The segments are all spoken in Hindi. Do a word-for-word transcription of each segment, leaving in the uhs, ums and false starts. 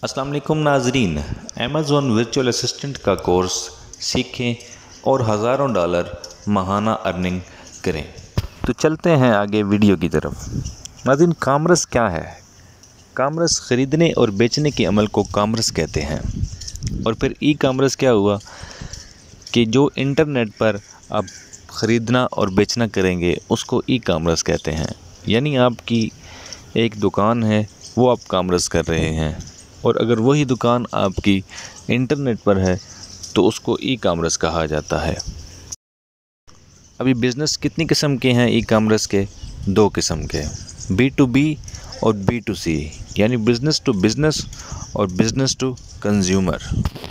अस्सलाम वालेकुम नाजरीन, अमेज़ॉन वर्चुअल असिस्टेंट का कोर्स सीखें और हज़ारों डॉलर माहाना अर्निंग करें। तो चलते हैं आगे वीडियो की तरफ। नाज़रीन, कामर्स क्या है? कामर्स ख़रीदने और बेचने के अमल को कामर्स कहते हैं। और फिर ई कामर्स क्या हुआ कि जो इंटरनेट पर आप ख़रीदना और बेचना करेंगे उसको ई कामर्स कहते हैं। यानी आपकी एक दुकान है, वो आप कामर्स कर रहे हैं, और अगर वही दुकान आपकी इंटरनेट पर है तो उसको ई कामर्स कहा जाता है। अभी बिज़नेस कितनी किस्म के हैं ई कामर्स के? दो किस्म के, बी टू बी और बी टू सी, यानी बिज़नेस टू बिज़नेस और business to consumer.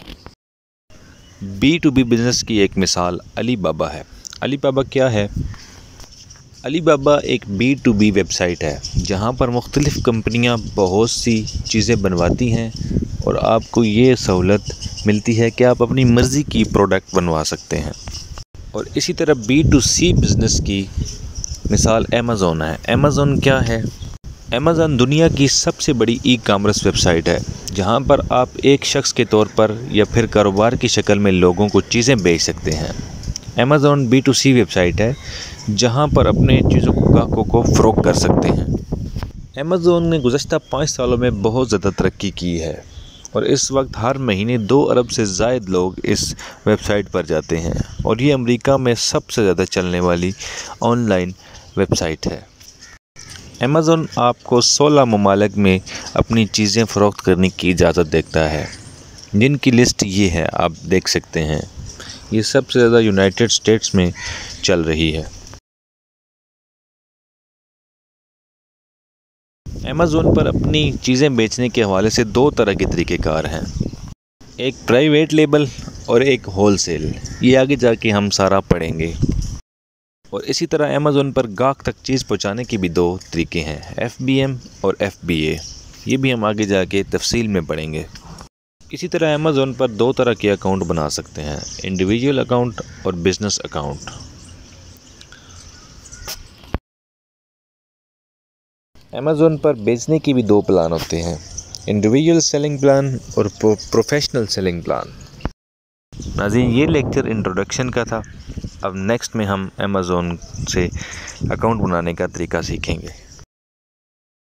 B to B business की एक मिसाल अली बाबा है। अली बाबा क्या है? अली बाबा एक बी टू बी वेबसाइट है जहां पर मुख्तलिफ़ कंपनियां बहुत सी चीज़ें बनवाती हैं और आपको ये सहूलत मिलती है कि आप अपनी मर्ज़ी की प्रोडक्ट बनवा सकते हैं। और इसी तरह बी टू सी बिज़नेस की मिसाल अमेज़ॉन है। अमेज़ॉन क्या है? अमेज़ॉन दुनिया की सबसे बड़ी ई कामर्स वेबसाइट है जहां पर आप एक शख्स के तौर पर या फिर कारोबार की शक्ल में लोगों को चीज़ें बेच सकते हैं। Amazon B to C website है जहां पर अपने चीज़ों को ग्राहकों को फ़रोख्त कर सकते हैं। अमेज़ॉन ने गुज़श्ता पाँच सालों में बहुत ज़्यादा तरक्की की है और इस वक्त हर महीने दो अरब से ज़ायद लोग इस वेबसाइट पर जाते हैं और ये अमेरिका में सबसे ज़्यादा चलने वाली ऑनलाइन वेबसाइट है। अमेज़ॉन आपको सोलह ममालिक में अपनी चीज़ें फ़रोख्त करने की इजाज़त देता है, जिनकी लिस्ट ये है, आप देख सकते हैं। ये सबसे ज़्यादा यूनाइटेड स्टेट्स में चल रही है। अमेज़ॉन पर अपनी चीज़ें बेचने के हवाले से दो तरह के तरीक़ेकार हैं, एक प्राइवेट लेबल और एक होलसेल। ये आगे जाके हम सारा पढ़ेंगे। और इसी तरह अमेज़ॉन पर गाहक तक चीज़ पहुंचाने की भी दो तरीके हैं, एफ बी एम और एफ बी ए। ये भी हम आगे जाके तफसील में पढ़ेंगे। इसी तरह अमेज़ॉन पर दो तरह के अकाउंट बना सकते हैं, इंडिविजुअल अकाउंट और बिज़नेस अकाउंट। अमेज़ॉन पर बेचने की भी दो प्लान होते हैं, इंडिविजुअल सेलिंग प्लान और प्रोफेशनल सेलिंग प्लान। नाज़रीन, ये लेक्चर इंट्रोडक्शन का था। अब नेक्स्ट में हम अमेज़ॉन से अकाउंट बनाने का तरीका सीखेंगे।